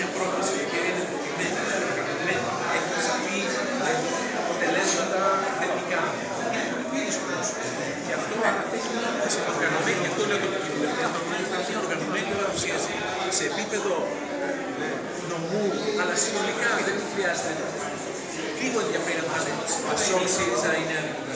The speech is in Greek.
μια πρόταση η οποία είναι δεδομένη, έχει σαφή αποτελέσματα θετικά. Είναι πολύ πιο δύσκολο. Και αυτό αφήνει σε οργανωμένη, γι' αυτό λέω το κοινοβουλευτικό οργανωμένη, θα είναι οργανωμένη παρουσίαση σε επίπεδο νομού, αλλά συνολικά δεν χρειάζεται λίγο ενδιαφέρον να είναι.